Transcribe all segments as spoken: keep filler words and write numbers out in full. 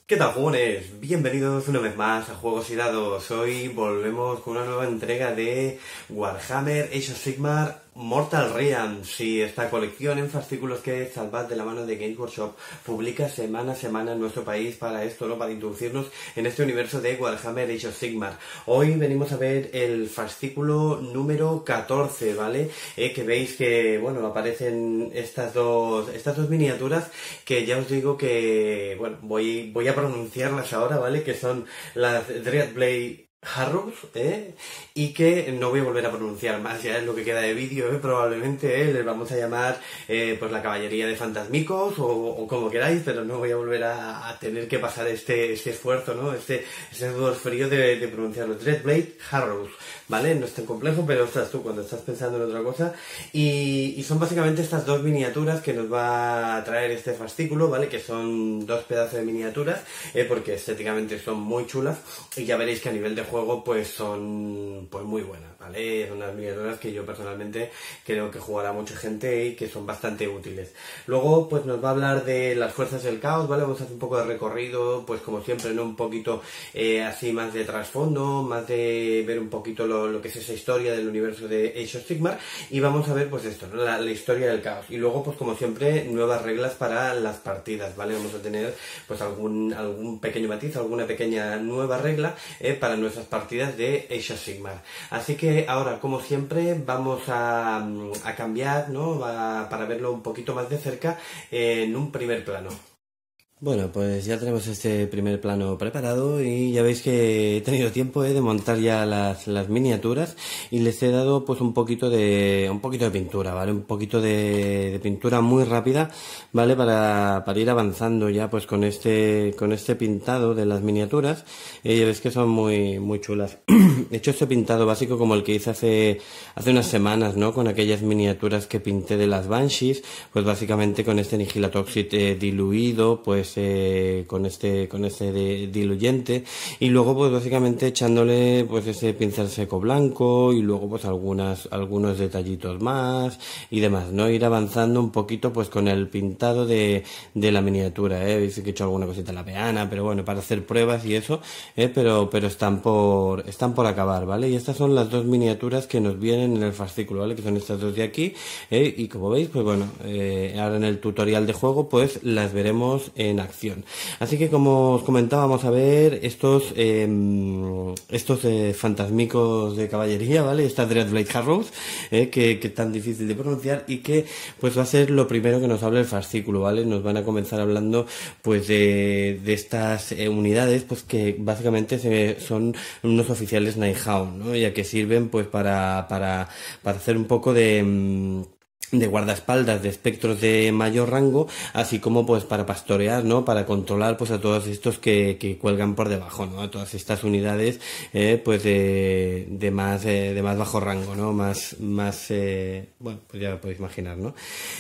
¿Qué tal, jugones? Bienvenidos una vez más a Juegos y Dados. Hoy volvemos con una nueva entrega de Warhammer Age of Sigmar Mortal Realms. Sí, esta colección en fascículos que Salvat, de la mano de Games Workshop, publica semana a semana en nuestro país para esto, ¿no? Para introducirnos en este universo de Warhammer Age of Sigmar. Hoy venimos a ver el fascículo número catorce, ¿vale? Eh, que veis que, bueno, aparecen estas dos, estas dos miniaturas que ya os digo que, bueno, voy, voy a pronunciarlas ahora, ¿vale? Que son las Dreadblade Harrows, ¿eh? Y que no voy a volver a pronunciar más, ya es lo que queda de vídeo, ¿eh? Probablemente, ¿eh? Les vamos a llamar eh, pues la caballería de fantasmicos o, o como queráis, pero no voy a volver a, a tener que pasar este, este esfuerzo, ¿no? Este, este sudor frío de, de pronunciarlo. Dreadblade Harrows, ¿vale? No es tan complejo, pero ostras, tú cuando estás pensando en otra cosa. Y, y son básicamente estas dos miniaturas que nos va a traer este fascículo, ¿vale? Que son dos pedazos de miniaturas, eh, porque estéticamente son muy chulas y ya veréis que a nivel de juego pues son pues muy buenas, ¿vale? Son unas miniaturas que yo personalmente creo que jugará mucha gente y que son bastante útiles. Luego pues nos va a hablar de las fuerzas del caos, ¿vale? Vamos a hacer un poco de recorrido, pues como siempre, ¿no? Un poquito eh, así más de trasfondo, más de ver un poquito lo, lo que es esa historia del universo de Age of Sigmar, y vamos a ver pues esto, ¿no? La, la historia del caos. Y luego pues como siempre nuevas reglas para las partidas, ¿vale? Vamos a tener pues algún, algún pequeño matiz, alguna pequeña nueva regla eh, para nuestras partidas de Age of Sigmar. Así que ahora, como siempre, vamos a, a cambiar, ¿no? A, para verlo un poquito más de cerca eh, en un primer plano. Bueno, pues ya tenemos este primer plano preparado y ya veis que he tenido tiempo eh, de montar ya las, las miniaturas y les he dado pues un poquito de un poquito de pintura, ¿vale? Un poquito de, de pintura muy rápida, ¿vale? Para, para ir avanzando ya pues con este con este pintado de las miniaturas. Eh, ya veis que son muy muy chulas. He hecho este pintado básico como el que hice hace hace unas semanas, ¿no? Con aquellas miniaturas que pinté de las Banshees, pues básicamente con este Nihilatoxid eh, diluido, pues eh, con este con este de, diluyente, y luego pues básicamente echándole pues ese pincel seco blanco y luego pues algunas algunos detallitos más y demás, no ir avanzando un poquito pues con el pintado de, de la miniatura, eh. Veis que he hecho alguna cosita en la peana, pero bueno, para hacer pruebas y eso, eh, pero pero están por están por acabar, ¿vale? Y estas son las dos miniaturas que nos vienen en el fascículo, ¿vale? Que son estas dos de aquí, eh, y como veis pues bueno, eh, ahora en el tutorial de juego pues las veremos en acción. Así que como os comentaba, vamos a ver estos eh, estos eh, fantasmicos de caballería, ¿vale? Esta Dreadblade Harrows, eh, que, que es tan difícil de pronunciar y que pues va a ser lo primero que nos hable el fascículo, ¿vale? Nos van a comenzar hablando pues de, de estas eh, unidades pues que básicamente se, son unos oficiales Nighthound, ¿no? Ya que sirven pues para, para, para hacer un poco de... Mmm, de guardaespaldas de espectros de mayor rango, así como pues para pastorear, ¿no? Para controlar pues a todos estos que, que cuelgan por debajo, ¿no? A todas estas unidades eh, pues de, de más eh, de más bajo rango, ¿no? Más más eh, bueno, pues ya lo podéis imaginar, ¿no?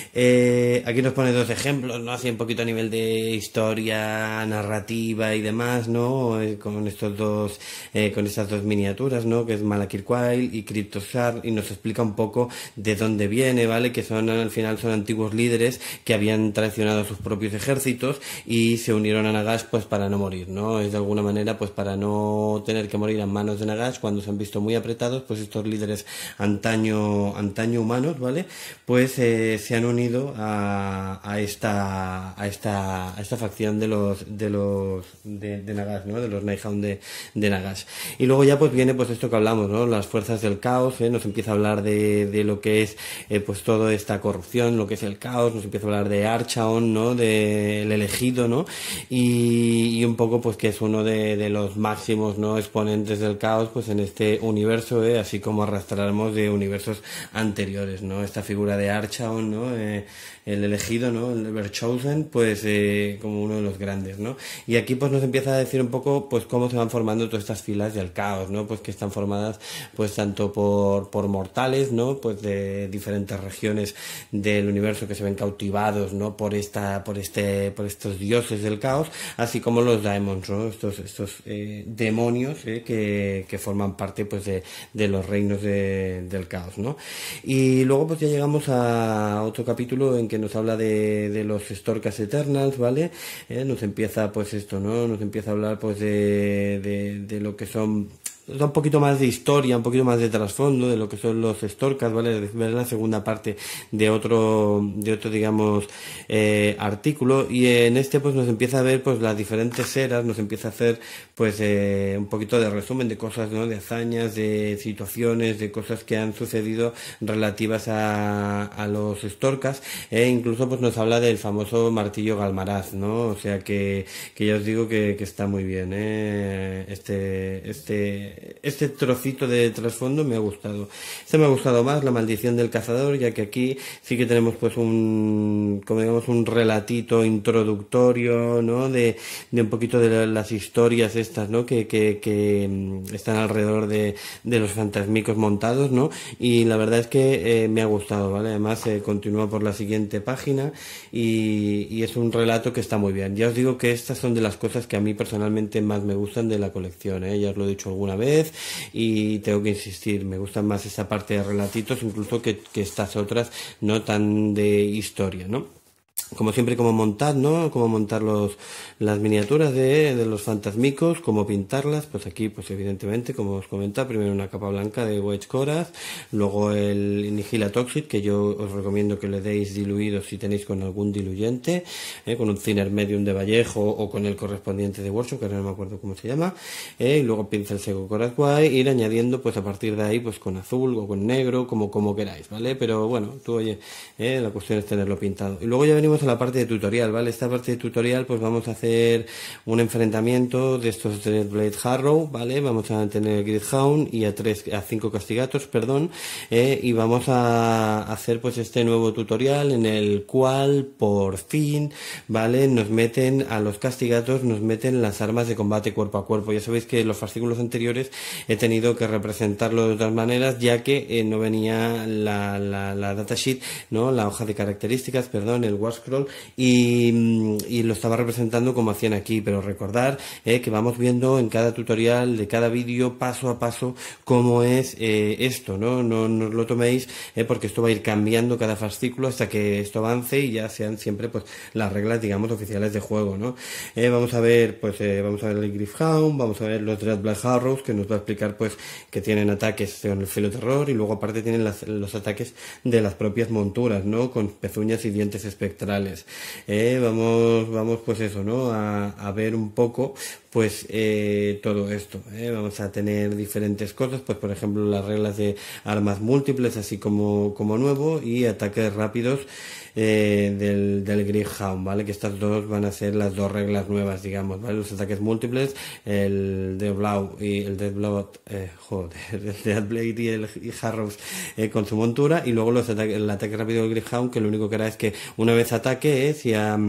Eh, aquí nos pone dos ejemplos, ¿no? Así un poquito a nivel de historia, narrativa y demás, ¿no? Eh, con estos dos eh, con estas dos miniaturas, ¿no? Que es Malakir Quail y Cryptosar, y nos explica un poco de dónde viene, ¿vale? Que son al final son antiguos líderes que habían traicionado a sus propios ejércitos y se unieron a Nagash pues para no morir, ¿no? Es de alguna manera pues para no tener que morir a manos de Nagash cuando se han visto muy apretados, pues estos líderes antaño antaño humanos, ¿vale? Pues eh, se han unido a, a esta a esta a esta facción de los de los de, de Nagash, ¿no? De los Nighthound de, de Nagash. Y luego ya pues viene pues esto que hablamos, ¿no? Las fuerzas del caos, ¿eh? Nos empieza a hablar de, de lo que es eh, pues todo toda esta corrupción, lo que es el caos, nos empieza a hablar de Archaon, ¿no? Del elegido, ¿no? Y, y un poco pues que es uno de, de los máximos, ¿no? Exponentes del caos pues en este universo, ¿eh? Así como arrastraremos de universos anteriores, ¿no? Esta figura de Archaon, ¿no? Eh, el elegido, ¿no? El Ever Chosen, pues eh, como uno de los grandes, ¿no? Y aquí pues nos empieza a decir un poco pues cómo se van formando todas estas filas del caos, ¿no? Pues que están formadas pues tanto por, por mortales, ¿no? Pues de diferentes regiones del universo que se ven cautivados, ¿no? Por esta, por este, por estos dioses del caos, así como los daemons, ¿no? Estos, estos eh, demonios eh, que, que forman parte pues de, de los reinos de, del caos, ¿no? Y luego pues ya llegamos a otro capítulo en que nos habla de, de los Storkas Eternals, ¿vale? Eh, nos empieza pues esto, ¿no? Nos empieza a hablar pues de, de, de lo que son... Da un poquito más de historia, un poquito más de trasfondo de lo que son los Storkas, ¿vale? Ver la segunda parte de otro, de otro digamos, eh, artículo, y en este pues nos empieza a ver pues las diferentes eras, nos empieza a hacer pues eh, un poquito de resumen de cosas, ¿no? De hazañas, de situaciones, de cosas que han sucedido relativas a, a los Storkas, e incluso pues nos habla del famoso martillo Galmaraz, ¿no? O sea que, que ya os digo que, que está muy bien, ¿eh? Este, este Este trocito de trasfondo me ha gustado. Este me ha gustado más, la maldición del cazador, ya que aquí sí que tenemos pues un, como digamos, un relatito introductorio, ¿no? De, de un poquito de las historias estas, ¿no? Que, que, que están alrededor de, de los fantasmicos montados, ¿no? Y la verdad es que eh, me ha gustado, ¿vale? Además eh, continúa por la siguiente página y, y es un relato que está muy bien. Ya os digo que estas son de las cosas que a mí personalmente más me gustan de la colección, ¿eh? Ya os lo he dicho alguna vez vez y tengo que insistir, me gusta más esta parte de relatitos incluso que, que estas otras no tan de historia, ¿no? Como siempre, cómo montar, ¿no? Cómo montar los, las miniaturas de, de los fantasmicos, cómo pintarlas, pues aquí, pues evidentemente, como os comentaba, primero una capa blanca de Wedge Coraz, luego el Nihila Toxic, que yo os recomiendo que le deis diluido si tenéis con algún diluyente, ¿eh? Con un thinner medium de Vallejo o con el correspondiente de Workshop, que ahora no me acuerdo cómo se llama, ¿eh? Y luego pincel seco Coraz White, ir añadiendo, pues a partir de ahí, pues con azul o con negro, como, como queráis, ¿vale? Pero bueno, tú oye, ¿eh? La cuestión es tenerlo pintado. Y luego ya venimos a la parte de tutorial, ¿vale? Esta parte de tutorial pues vamos a hacer un enfrentamiento de estos Dreadblade Harrow, ¿vale? Vamos a tener Gridhound y a tres, a cinco castigatos, perdón, eh, y vamos a hacer pues este nuevo tutorial en el cual por fin, ¿vale? Nos meten a los castigatos, nos meten las armas de combate cuerpo a cuerpo. Ya sabéis que en los fascículos anteriores he tenido que representarlo de otras maneras, ya que eh, no venía la, la, la datasheet, ¿no? La hoja de características, perdón, el War Scroll, y, y lo estaba representando como hacían aquí, pero recordar eh, que vamos viendo en cada tutorial de cada vídeo paso a paso cómo es eh, esto, ¿no? No, no os lo toméis eh, porque esto va a ir cambiando cada fascículo hasta que esto avance y ya sean siempre pues las reglas, digamos, oficiales de juego, ¿no? Eh, vamos a ver, pues eh, vamos a ver el Gryph-hound, vamos a ver los Dreadblade Harrows, que nos va a explicar pues que tienen ataques con el filo terror y luego aparte tienen las, los ataques de las propias monturas, ¿no? Con pezuñas y dientes espectrales. Eh, vamos, vamos pues eso, ¿no? A, a ver un poco pues eh, todo esto, ¿eh? Vamos a tener diferentes cosas, pues por ejemplo las reglas de armas múltiples así como, como nuevo y ataques rápidos eh, del, del Gryph-hound, ¿vale? Que estas dos van a ser las dos reglas nuevas, digamos, ¿vale? Los ataques múltiples, el de Blau y el de Blood, eh, joder, el Deathblade y el y Harrows eh, con su montura, y luego los ataques, el ataque rápido del Gryph-hound, que lo único que hará es que una vez ataque, eh, si a,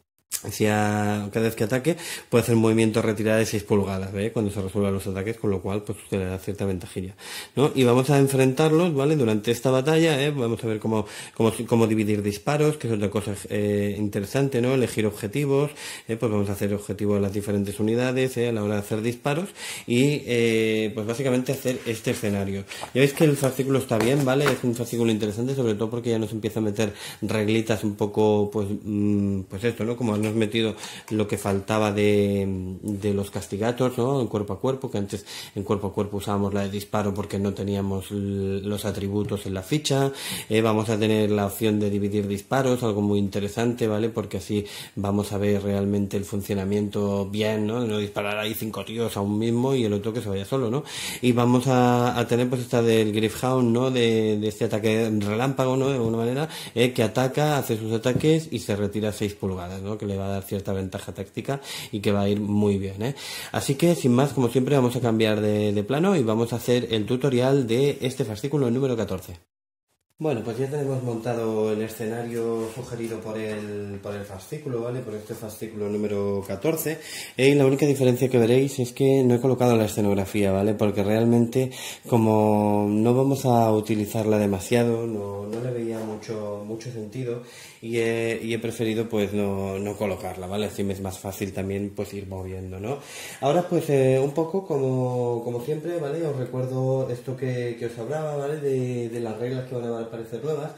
si a, cada vez que ataque puede hacer un movimiento de retirada de seis pulgadas, ¿ve? Cuando se resuelvan los ataques, con lo cual pues le da cierta ventajilla, ¿no? Y vamos a enfrentarlos, ¿vale? Durante esta batalla, ¿eh? Vamos a ver cómo, cómo, cómo dividir disparos, que es otra cosa eh, interesante, ¿no? Elegir objetivos, ¿eh? Pues vamos a hacer objetivos a las diferentes unidades, ¿eh? A la hora de hacer disparos y eh, pues básicamente hacer este escenario. Ya veis que el fascículo está bien, ¿vale? Es un fascículo interesante, sobre todo porque ya nos empieza a meter reglitas un poco, pues, mmm, pues esto, ¿no? Como nos metido lo que faltaba de, de los castigatos, ¿no? En cuerpo a cuerpo, que antes en cuerpo a cuerpo usábamos la de disparo porque no teníamos los atributos en la ficha. Eh, vamos a tener la opción de dividir disparos, algo muy interesante, ¿vale? Porque así vamos a ver realmente el funcionamiento bien, ¿no? De no disparar ahí cinco tíos a un mismo y el otro que se vaya solo, ¿no? Y vamos a, a tener pues esta del Gryph-hound, ¿no? De, de este ataque relámpago, ¿no? De alguna manera, eh, que ataca, hace sus ataques y se retira a seis pulgadas, ¿no? Que le va a dar cierta ventaja táctica y que va a ir muy bien, ¿eh? Así que sin más, como siempre, vamos a cambiar de, de plano y vamos a hacer el tutorial de este fascículo número catorce. Bueno, pues ya tenemos montado el escenario sugerido por el, por el fascículo, ¿vale? Por este fascículo número catorce. Y la única diferencia que veréis es que no he colocado la escenografía, ¿vale? Porque realmente, como no vamos a utilizarla demasiado, no, no le veía mucho, mucho sentido y he, y he preferido pues no, no colocarla, ¿vale? Así me es más fácil también pues ir moviendo, ¿no? Ahora pues eh, un poco como, como siempre, ¿vale? Os recuerdo esto que, que os hablaba, ¿vale? De, de las reglas que van a aparecer nuevas.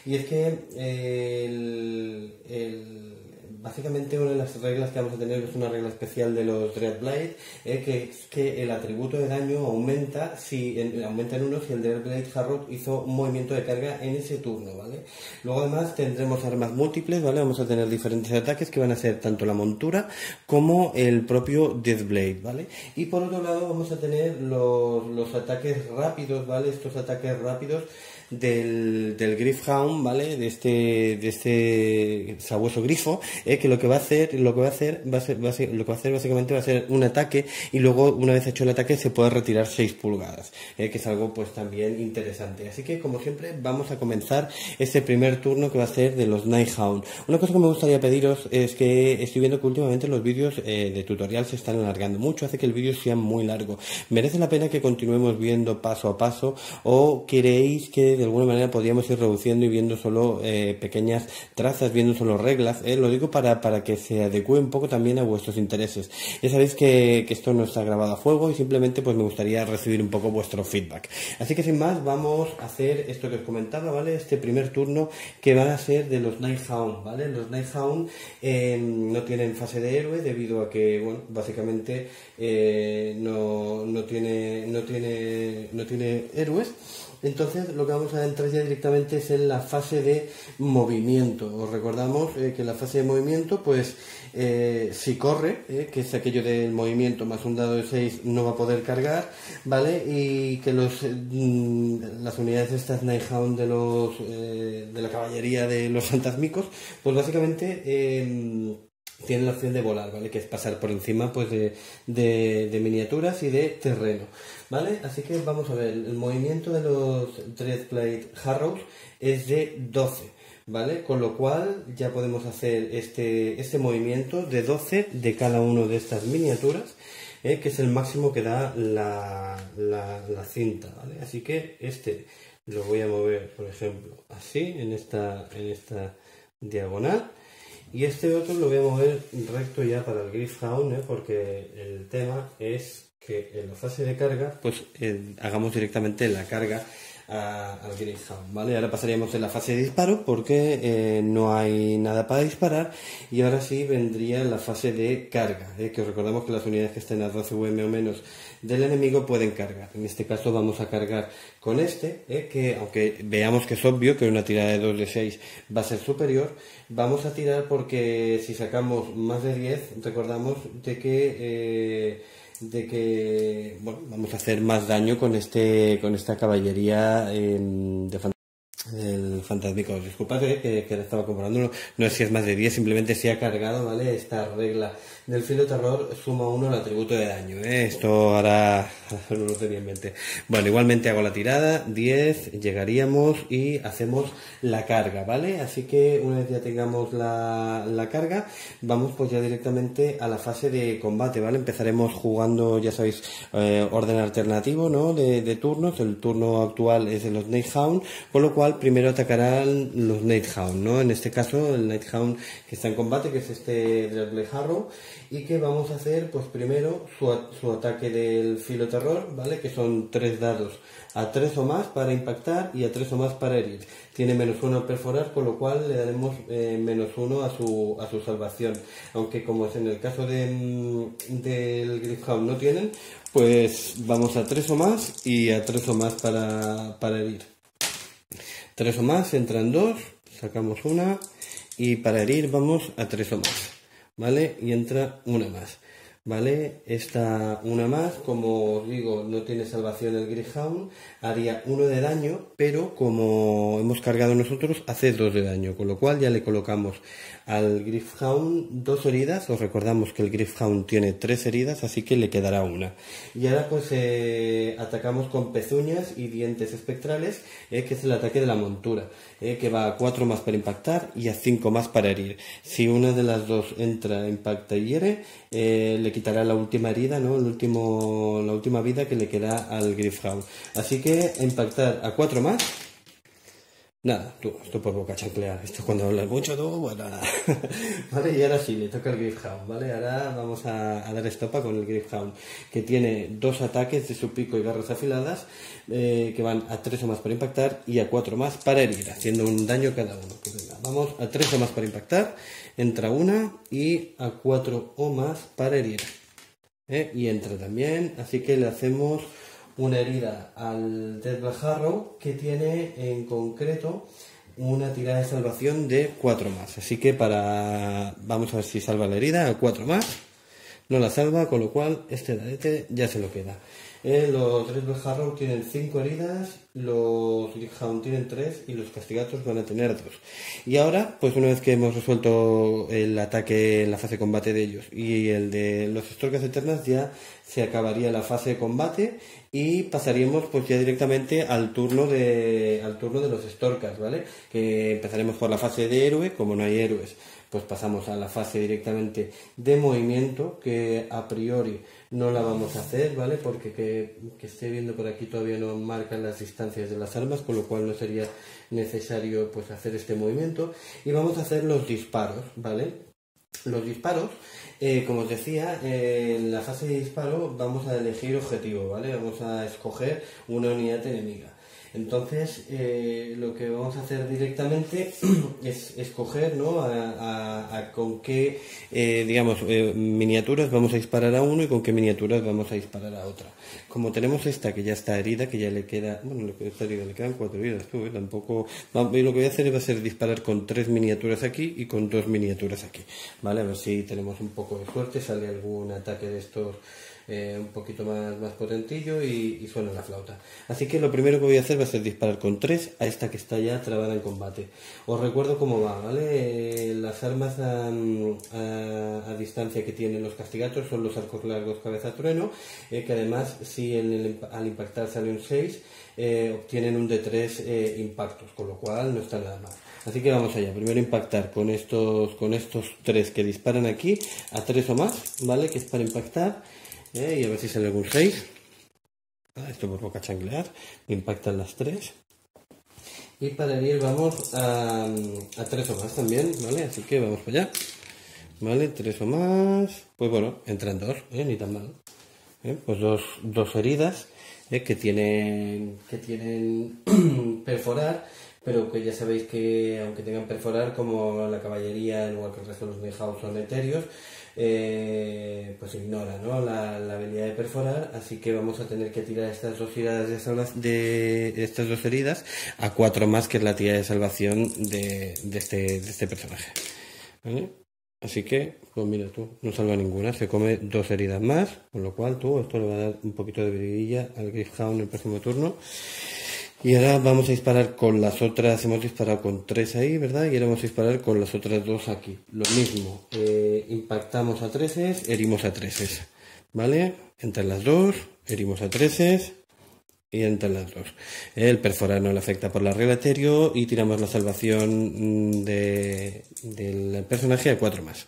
Y es que eh, el, el básicamente una de las reglas que vamos a tener es una regla especial de los Dreadblade, eh, que es que el atributo de daño aumenta si en, aumenta en uno si el Dreadblade Harrow hizo un movimiento de carga en ese turno, ¿vale? Luego además tendremos armas múltiples, ¿vale? Vamos a tener diferentes ataques que van a ser tanto la montura como el propio Deathblade, ¿vale? Y por otro lado vamos a tener los, los ataques rápidos, ¿vale? Estos ataques rápidos del, del Gryph-hound, ¿vale? De este, de este sabueso grifo, eh, que lo que va a hacer, lo que va a hacer, va a ser, va a ser, lo que va a hacer básicamente va a ser un ataque y luego una vez hecho el ataque se puede retirar seis pulgadas, eh, que es algo pues también interesante. Así que como siempre vamos a comenzar este primer turno que va a ser de los Nighthound. Una cosa que me gustaría pediros es que estoy viendo que últimamente los vídeos eh, de tutorial se están alargando mucho, hace que el vídeo sea muy largo. ¿Merece la pena que continuemos viendo paso a paso o queréis que de alguna manera podríamos ir reduciendo y viendo solo eh, pequeñas trazas, viendo solo reglas? Eh, lo digo para, para que se adecue un poco también a vuestros intereses. Ya sabéis que, que esto no está grabado a fuego y simplemente pues me gustaría recibir un poco vuestro feedback. Así que sin más vamos a hacer esto que os comentaba, ¿vale? Este primer turno que van a ser de los Nighthound, ¿vale? Los Nighthound eh, no tienen fase de héroe debido a que, bueno, básicamente eh, no, no tiene, no tiene, no tiene héroes. Entonces lo que vamos a entrar ya directamente es en la fase de movimiento. Os recordamos eh, que la fase de movimiento, pues eh, si corre, eh, que es aquello del movimiento más un dado de seis, no va a poder cargar, ¿vale? Y que los eh, las unidades estas Nighthound de los eh, de la caballería de los fantasmicos, pues básicamente eh, tienen la opción de volar, ¿vale? Que es pasar por encima pues de, de, de miniaturas y de terreno, ¿vale? Así que vamos a ver, el movimiento de los Dreadblade Harrows es de doce, ¿vale? Con lo cual ya podemos hacer este, este movimiento de doce de cada una de estas miniaturas, ¿eh? Que es el máximo que da la, la, la cinta, ¿vale? Así que este lo voy a mover, por ejemplo, así, en esta, en esta diagonal. Y este otro lo voy a mover recto ya para el Gryph-hound, ¿eh? Porque el tema es que en la fase de carga, pues eh, hagamos directamente la carga a, al Gryph-hound, ¿vale? Ahora pasaríamos en la fase de disparo porque eh, no hay nada para disparar y ahora sí vendría la fase de carga, ¿eh? Que os recordamos que las unidades que estén a doce U M o menos del enemigo pueden cargar. En este caso vamos a cargar con este, ¿eh? Que aunque veamos que es obvio que una tirada de dos de seis va a ser superior, vamos a tirar porque si sacamos más de diez, recordamos de que eh, de que bueno, vamos a hacer más daño con este con esta caballería eh, de fantasía. El fantasmico, disculpad eh, que, que estaba comprobando, no, no es si es más de diez, simplemente si ha cargado, ¿vale? Esta regla del filo terror suma uno al atributo de daño, ¿eh? Esto ahora no lo tenía en mente. Bueno, igualmente hago la tirada, diez, llegaríamos y hacemos la carga, ¿vale? Así que una vez ya tengamos la, la carga, vamos pues ya directamente a la fase de combate, ¿vale? Empezaremos jugando, ya sabéis, eh, orden alternativo, ¿no? De, de turnos, el turno actual es de los Nighthound, con lo cual primero atacarán los Nighthound, ¿no? En este caso el Nighthound que está en combate, que es este Dreadblade Harrow, y que vamos a hacer pues primero su, su ataque del filo terror, ¿vale? Que son tres dados a tres o más para impactar y a tres o más para herir. Tiene menos uno a perforar, con lo cual le daremos eh, menos uno a su, a su salvación. Aunque como es en el caso de, del Gryph-hound no tienen, pues vamos a tres o más y a tres o más para, para herir. tres o más, entran dos, sacamos una y para herir vamos a tres o más, ¿vale? Y entra una más, ¿vale? Esta una más, como os digo, no tiene salvación el Gryph-hound, haría uno de daño, pero como hemos cargado nosotros, hace dos de daño, con lo cual ya le colocamos al Gryph-hound dos heridas. Os recordamos que el Gryph-hound tiene tres heridas, así que le quedará una. Y ahora pues eh, atacamos con pezuñas y dientes espectrales, eh, que es el ataque de la montura, eh, que va a cuatro más para impactar y a cinco más para herir. Si una de las dos entra, impacta y hiere, eh, le quitará la última herida, ¿no? El último, la última vida que le queda al Gryph-hound. Así que impactar a cuatro más Nada, tú, esto por boca chanclear. Esto es cuando hablas mucho, tú, bueno, nada. Vale, y ahora sí, le toca el Gryph-hound, ¿vale? Ahora vamos a, a dar estopa con el Gryph-hound, que tiene dos ataques de su pico y garras afiladas, eh, que van a tres o más para impactar y a cuatro más para herir, haciendo un daño cada uno. Pues venga, vamos a tres o más para impactar, entra una y a cuatro o más para herir. ¿Eh? Y entra también, así que le hacemos una herida al Deathblack Harrow, que tiene en concreto una tirada de salvación de cuatro más. Así que para... vamos a ver si salva la herida a cuatro más. No la salva, con lo cual este dadete ya se lo queda. Eh, los Deathblack Harrow tienen cinco heridas, los Gryph-hound tienen tres y los castigatos van a tener dos. Y ahora, pues una vez que hemos resuelto el ataque en la fase de combate de ellos y el de los Storkas Eternas, ya se acabaría la fase de combate y pasaríamos pues ya directamente al turno de al turno de los Storkas, ¿vale? Que empezaremos por la fase de héroe. Como no hay héroes, pues pasamos a la fase directamente de movimiento, que a priori no la vamos a hacer, ¿vale? Porque que, que esté viendo por aquí todavía no marcan las distancias de las armas, con lo cual no sería necesario pues hacer este movimiento. Y vamos a hacer los disparos, ¿vale? Los disparos, eh, como os decía, eh, en la fase de disparo vamos a elegir objetivo, ¿vale? Vamos a escoger una unidad enemiga. Entonces, eh, lo que vamos a hacer directamente es escoger, ¿no? a, a, a con qué, eh, digamos, eh, miniaturas vamos a disparar a uno y con qué miniaturas vamos a disparar a otra. Como tenemos esta que ya está herida, que ya le queda, bueno, lo que está herida, le quedan cuatro heridas, tú, ¿eh? Tampoco, lo que voy a hacer va a ser disparar con tres miniaturas aquí y con dos miniaturas aquí, ¿vale? A ver si tenemos un poco de suerte, sale algún ataque de estos Eh, un poquito más, más potentillo y, y suena la flauta. Así que lo primero que voy a hacer va a ser disparar con tres a esta que está ya trabada en combate. Os recuerdo cómo va, ¿vale? Eh, las armas a, a, a distancia que tienen los castigatos son los arcos largos cabeza trueno, eh, que además si en el, al impactar sale un seis, eh, obtienen un de tres eh, impactos, con lo cual no está nada mal. Así que vamos allá, primero impactar con estos, con estos tres que disparan aquí, a tres o más, ¿vale? Que es para impactar. Eh, y a ver si sale algún seis. Ah, esto por boca chanclear. Me impactan las tres. Y para ir vamos a, a tres o más también, ¿vale? Así que vamos para allá. ¿Vale? Tres o más. Pues bueno, entran dos, ¿eh? Ni tan mal. ¿Eh? Pues dos, dos heridas ¿eh? que tienen, que tienen perforar, pero que ya sabéis que aunque tengan perforar, como la caballería, igual que el resto de los Greyhound son etéreos, eh, pues ignora, ¿no? la, la habilidad de perforar, así que vamos a tener que tirar estas dos tiradas de, salva- de, de estas dos heridas a cuatro más, que es la tirada de salvación de, de, este, de este personaje, ¿vale? Así que, pues mira tú, no salva ninguna, se come dos heridas más, con lo cual tú, esto le va a dar un poquito de vidilla al Gryph-hound en el próximo turno. Y ahora vamos a disparar con las otras, hemos disparado con tres ahí, ¿verdad? Y ahora vamos a disparar con las otras dos aquí. Lo mismo, eh, impactamos a treces, herimos a treces, ¿vale? Entre las dos, herimos a treces y entre las dos. El perforar no le afecta por la regla etéreo y tiramos la salvación de, del personaje a cuatro más.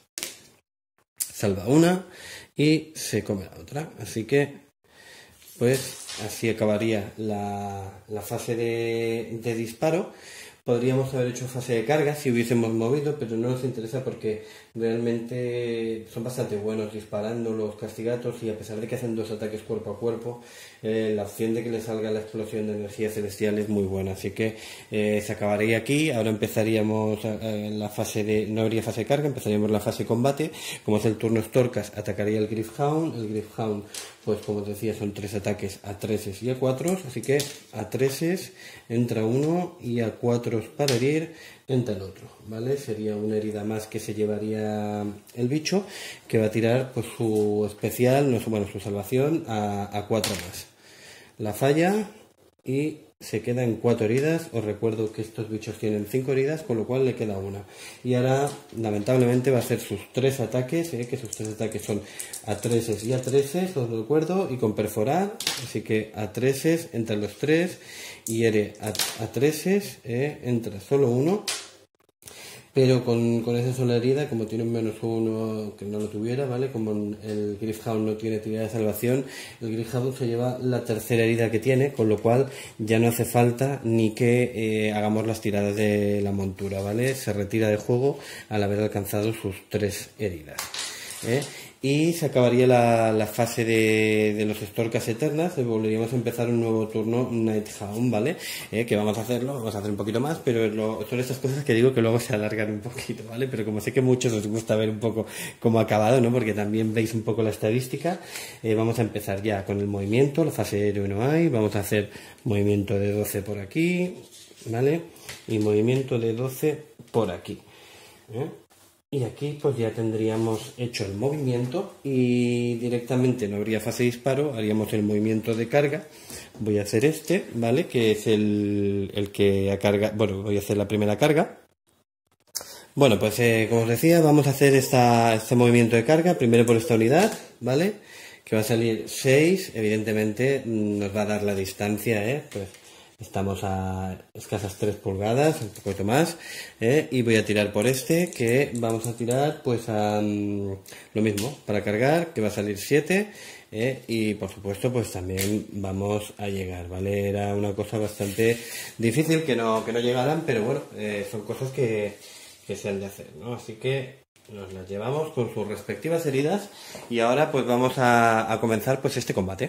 Salva una y se come la otra, así que pues así acabaría la, la fase de, de disparo. Podríamos haber hecho fase de carga si hubiésemos movido, pero no nos interesa porque realmente son bastante buenos disparando los castigatos, y a pesar de que hacen dos ataques cuerpo a cuerpo, eh, la opción de que le salga la explosión de energía celestial es muy buena. Así que eh, se acabaría aquí. Ahora empezaríamos eh, la fase de... no habría fase de carga, empezaríamos la fase de combate. Como es el turno Storkas, atacaría el Gryph-hound. El Gryph-hound, pues como os decía, son tres ataques a treses y a cuatros, así que a treses entra uno y a cuatro para herir entra el otro, ¿vale? Sería una herida más que se llevaría el bicho, que va a tirar pues su especial, no, bueno, su salvación a, a cuatro más. La falla y se queda en cuatro heridas. Os recuerdo que estos bichos tienen cinco heridas, con lo cual le queda una. Y ahora, lamentablemente, va a hacer sus tres ataques, ¿eh? Que sus tres ataques son a treses y a treses, os recuerdo, y con perforar. Así que a treses entre los tres y hiere a, a treses, ¿eh? Entra solo uno. pero con, con esa sola herida, como tiene un menos uno que no lo tuviera, ¿vale? Como el Gryph-hound no tiene tirada de salvación, el Gryph-hound se lleva la tercera herida que tiene, con lo cual ya no hace falta ni que eh, hagamos las tiradas de la montura, ¿vale? Se retira del juego al haber alcanzado sus tres heridas, ¿eh? Y se acabaría la, la fase de, de los Storkas Eternas y volveríamos a empezar un nuevo turno Nighthound, ¿vale? Eh, que vamos a hacerlo, vamos a hacer un poquito más, pero lo, son estas cosas que digo que luego se alargan un poquito, ¿vale? Pero como sé que a muchos os gusta ver un poco cómo ha acabado, ¿no? Porque también veis un poco la estadística, eh, vamos a empezar ya con el movimiento, la fase aéreo no hay, vamos a hacer movimiento de doce por aquí, ¿vale? Y movimiento de doce por aquí, ¿eh? Y aquí pues ya tendríamos hecho el movimiento y directamente no habría fase de disparo, haríamos el movimiento de carga. Voy a hacer este, ¿vale? Que es el, el que a carga, bueno, voy a hacer la primera carga. Bueno, pues eh, como os decía, vamos a hacer esta, este movimiento de carga, primero por esta unidad, ¿vale? Que va a salir seis, evidentemente nos va a dar la distancia, ¿eh? Pues estamos a escasas tres pulgadas, un poquito más, ¿eh? Y voy a tirar por este, que vamos a tirar pues a um, lo mismo, para cargar, que va a salir siete, ¿eh? Y por supuesto pues también vamos a llegar, ¿vale? Era una cosa bastante difícil que no, que no llegaran, pero bueno, eh, son cosas que, que se han de hacer, ¿no? Así que nos las llevamos con sus respectivas heridas y ahora pues vamos a, a comenzar pues este combate.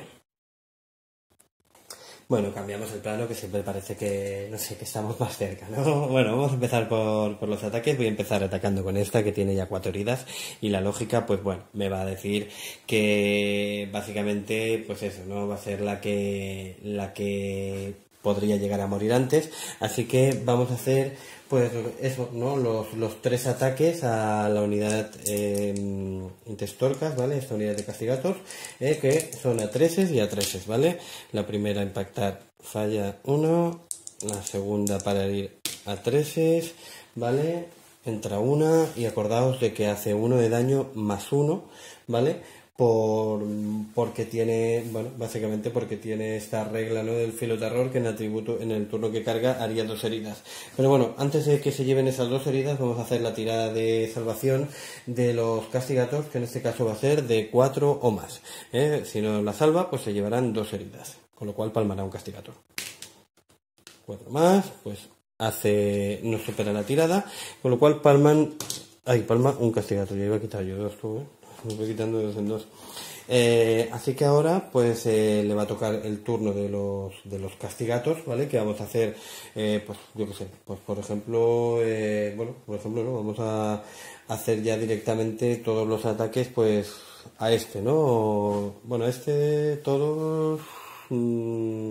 Bueno, cambiamos el plano, que siempre parece que, no sé, que estamos más cerca, ¿no? Bueno, vamos a empezar por, por los ataques. Voy a empezar atacando con esta, que tiene ya cuatro heridas. Y la lógica, pues bueno, me va a decir que básicamente, pues eso, ¿no? Va a ser la que, la que podría llegar a morir antes. Así que vamos a hacer, pues eso, ¿no? Los, los tres ataques a la unidad eh, Intestorcas, ¿vale? Esta unidad de castigatos, eh, que son a treses y a treses, ¿vale? La primera impactar falla uno, la segunda para ir a treses, ¿vale? Entra una y acordaos de que hace uno de daño más uno, ¿vale? Por, porque tiene, bueno, básicamente porque tiene esta regla, ¿no? Del filoterror, que en atributo, en el turno que carga haría dos heridas. Pero bueno, antes de que se lleven esas dos heridas, vamos a hacer la tirada de salvación de los castigatos, que en este caso va a ser de cuatro o más, ¿eh? Si no la salva, pues se llevarán dos heridas, con lo cual palmará un castigato. Cuatro más, pues hace, no supera la tirada, con lo cual palman, ay, palma un castigato. Ya iba a quitar yo dos, tú, ¿eh? Me voy quitando de dos en dos. Eh, así que ahora pues eh, le va a tocar el turno de los de los castigatos, ¿vale? Que vamos a hacer, eh, pues yo qué sé, pues por ejemplo, eh, bueno, por ejemplo, ¿no? Vamos a hacer ya directamente todos los ataques, pues a este, ¿no? Bueno, este, todos... Mmm,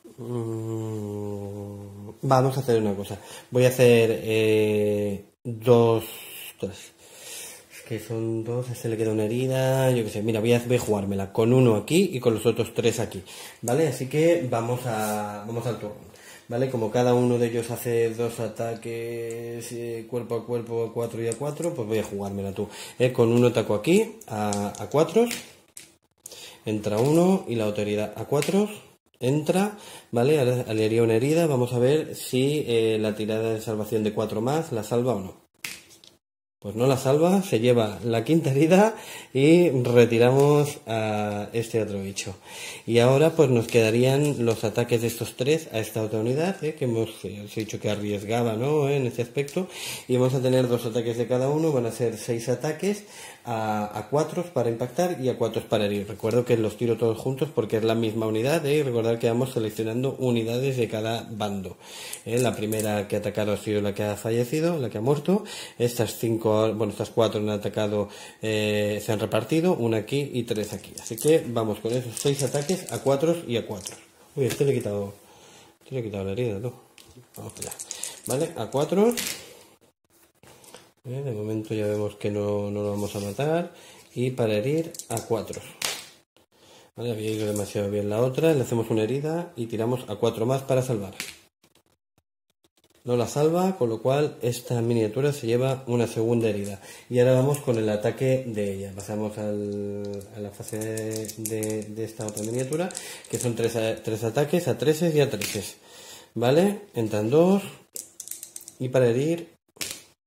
mmm, vamos a hacer una cosa. Voy a hacer eh, dos... tres. Que son dos, a este le queda una herida, yo qué sé, mira, voy a, voy a jugármela con uno aquí y con los otros tres aquí, ¿vale? Así que vamos a vamos al turno, ¿vale? Como cada uno de ellos hace dos ataques eh, cuerpo a cuerpo, a cuatro y a cuatro, pues voy a jugármela tú, ¿eh? Con uno ataco aquí, a, a cuatro, entra uno y la otra herida a cuatro, entra, ¿vale? Ahora le haría una herida, vamos a ver si eh, la tirada de salvación de cuatro más la salva o no. Pues no la salva, se lleva la quinta herida y retiramos a este otro bicho. Y ahora pues nos quedarían los ataques de estos tres a esta otra unidad, ¿eh? Que hemos eh, os he dicho que arriesgaba, ¿no? ¿Eh? En este aspecto. Y vamos a tener dos ataques de cada uno, van a ser seis ataques a, a cuatro para impactar y a cuatro para herir. Recuerdo que los tiro todos juntos porque es la misma unidad, ¿eh? Y recordar que vamos seleccionando unidades de cada bando, ¿eh? La primera que ha atacado ha sido la que ha fallecido, la que ha muerto. Estas cinco, bueno, estas cuatro han atacado, eh, se han repartido, una aquí y tres aquí. Así que vamos con esos seis ataques a cuatro y a cuatro. Uy, este le he quitado, este le he quitado la herida, ¿no? Vamos allá. Vale, a cuatro. Eh, de momento ya vemos que no, no lo vamos a matar. Y para herir a cuatro. Vale, había ido demasiado bien la otra. Le hacemos una herida y tiramos a cuatro más para salvar. No la salva, con lo cual esta miniatura se lleva una segunda herida. Y ahora vamos con el ataque de ella. Pasamos al, a la fase de, de, de esta otra miniatura, que son tres, tres ataques a treses y a treses. ¿Vale? Entran dos. Y para herir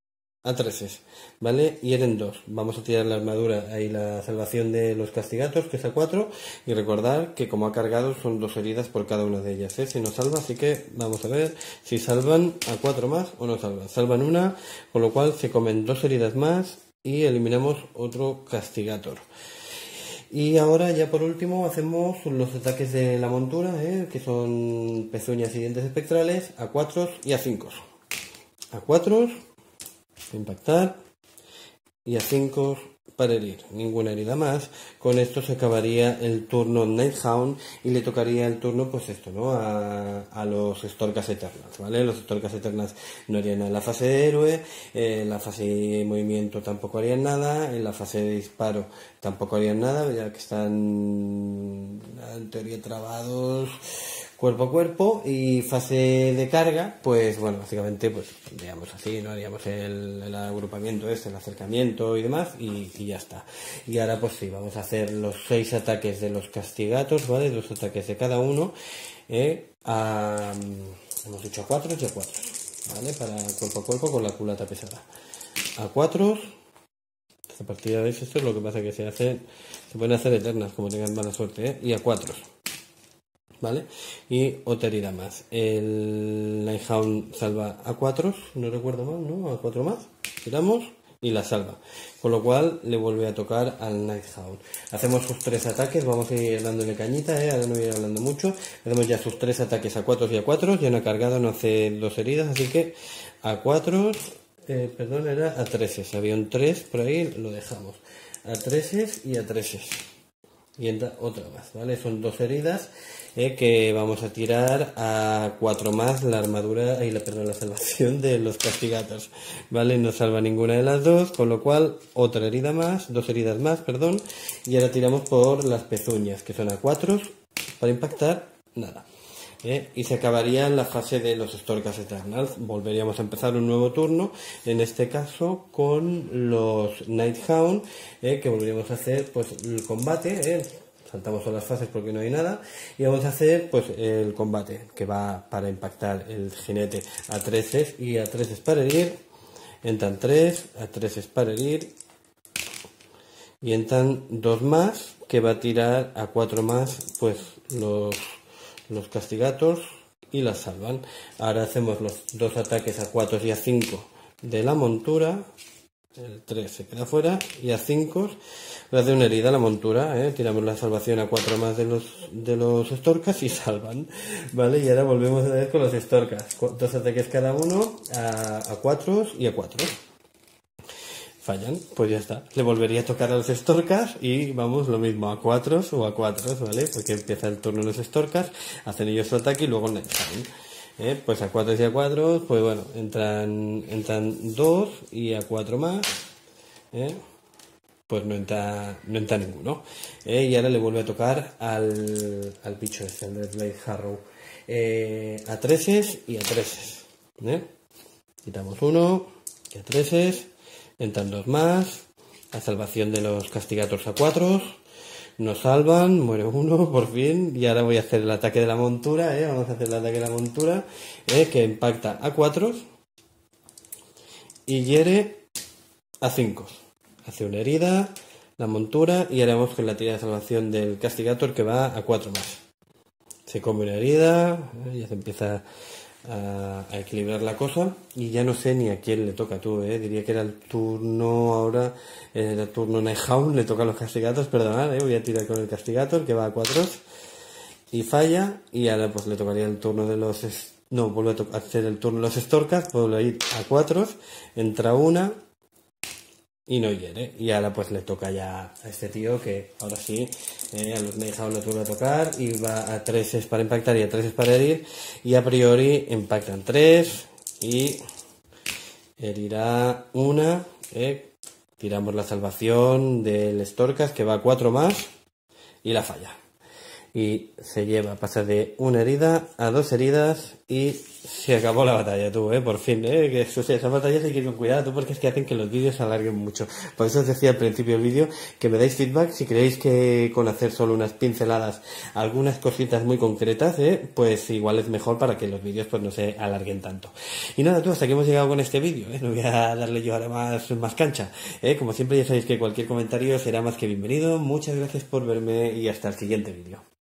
a treses, ¿vale? Hieren dos. Vamos a tirar la armadura, ahí la salvación de los castigatos, que es a cuatro, y recordar que como ha cargado son dos heridas por cada una de ellas, ¿eh? Si no salva, así que vamos a ver si salvan a cuatro más o no salvan. Salvan una, con lo cual se comen dos heridas más y eliminamos otro castigator. Y ahora ya por último hacemos los ataques de la montura, ¿eh? Que son pezuñas y dientes espectrales, a cuatro y a cinco. A cuatro, impactar, y a cinco para herir. Ninguna herida más. Con esto se acabaría el turno Nighthound y le tocaría el turno, pues esto, ¿no? A, a los Storkas Eternals, ¿vale? Los Storkas Eternals no harían nada en la fase de héroe, eh, en la fase de movimiento tampoco harían nada, en la fase de disparo tampoco harían nada, ya que están en teoría trabados cuerpo a cuerpo, y fase de carga, pues bueno, básicamente pues digamos así, no haríamos el, el agrupamiento este, el acercamiento y demás, y, y ya está. Y ahora pues sí, vamos a hacer los seis ataques de los castigatos, ¿vale? Los ataques de cada uno, eh, a, hemos dicho a cuatro y a cuatro, ¿vale? Para cuerpo a cuerpo con la culata pesada. A cuatro, esta partida, ¿veis? Esto es lo que pasa, que se hacen, se pueden hacer eternas, como tengan mala suerte, ¿eh? Y a cuatro. ¿Vale? Y otra herida más. El Nighthound salva a cuatro, no recuerdo mal, ¿no? A cuatro más. Tiramos y la salva. Con lo cual le vuelve a tocar al Nighthound. Hacemos sus tres ataques, vamos a ir dándole cañita, ¿eh? Ahora no voy a ir hablando mucho. Hacemos ya sus tres ataques a cuatro y a cuatro. Ya no ha cargado, no hace dos heridas, así que a cuatro, eh, perdón, era a treses. Había un tres por ahí, lo dejamos. A treses y a treses. Y entra otra más, ¿vale? Son dos heridas, eh, que vamos a tirar a cuatro más la armadura y la, perdón, la salvación de los castigatos, ¿vale? No salva ninguna de las dos, con lo cual otra herida más, dos heridas más, perdón, y ahora tiramos por las pezuñas, que son a cuatro, para impactar, nada. ¿Eh? Y se acabaría la fase de los Storkas Eternals. Volveríamos a empezar un nuevo turno, en este caso con los Nighthound, ¿eh? Que volveríamos a hacer pues el combate, ¿eh? Saltamos todas las fases porque no hay nada, y vamos a hacer pues el combate, que va para impactar el jinete a treses y a treses para herir. Entran tres, a treses para herir, y entran dos más, que va a tirar a cuatro más pues los los castigatos y las salvan. Ahora hacemos los dos ataques a cuatro y a cinco de la montura. El tres se queda fuera, y a cinco le hace una herida a la montura, ¿eh? Tiramos la salvación a cuatro más de los de los Storkas y salvan, ¿vale? Y ahora volvemos a ver con los Storkas, dos ataques cada uno a, a cuatro y a cuatro. Fallan, pues ya está. Le volvería a tocar a los Storkas y vamos, lo mismo, a cuatro o a cuatro, ¿vale? Porque empieza el turno de los Storkas, hacen ellos su ataque y luego Nighthound. ¿Eh? Pues a cuatro y a cuatro, pues bueno, entran entran dos y a cuatro más, ¿eh? Pues no entra, no entra ninguno. ¿Eh? Y ahora le vuelve a tocar al, al bicho este, al de Blade Harrow. Eh, a treses y a treses. ¿Eh? Quitamos uno, y a treses. Entran dos más, la salvación de los castigatos a cuatro, nos salvan, muere uno por fin, y ahora voy a hacer el ataque de la montura, ¿eh? Vamos a hacer el ataque de la montura, ¿eh? Que impacta a cuatro y hiere a cinco. Hace una herida, la montura, y haremos con la tirada de salvación del castigator, que va a cuatro más. Se come una herida, ¿eh? Ya se empieza A, a equilibrar la cosa, y ya no sé ni a quién le toca. Tú, eh, diría que era el turno ahora, era el turno Nighthound, le toca a los castigatos, perdonad, eh, voy a tirar con el castigator, que va a cuatro y falla, y ahora pues le tocaría el turno de los, no, vuelve a hacer el turno de los Storkas, vuelve a ir a cuatro, entra una y no hiere, y ahora pues le toca ya a este tío, que ahora sí, eh, a los Nighthound le vuelve a tocar, y va a tres es para impactar y a tres es para herir, y a priori impactan tres y herirá una, eh, tiramos la salvación del Storkas, que va a cuatro más y la falla. y se lleva, pasa de una herida a dos heridas y se acabó la batalla, tú, eh, por fin, eh, que eso, esas batallas hay que ir con cuidado, tú, porque es que hacen que los vídeos se alarguen mucho. Por eso os decía al principio del vídeo que me dais feedback si creéis que con hacer solo unas pinceladas, algunas cositas muy concretas, eh, pues igual es mejor para que los vídeos pues no se alarguen tanto. Y nada, tú, hasta aquí hemos llegado con este vídeo, eh, no voy a darle yo ahora más, más cancha, eh, como siempre ya sabéis que cualquier comentario será más que bienvenido. Muchas gracias por verme y hasta el siguiente vídeo.